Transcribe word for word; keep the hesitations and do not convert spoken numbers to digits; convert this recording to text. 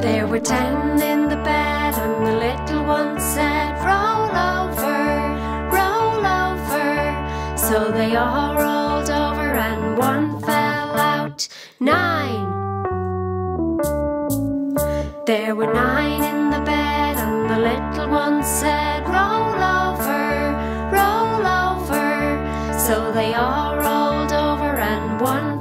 There were ten in the bed, and the little one said, roll over, roll over. So they all rolled over, and one fell out. Nine. There were nine in the bed, and the little one said, roll over, roll over. So they all rolled over, and one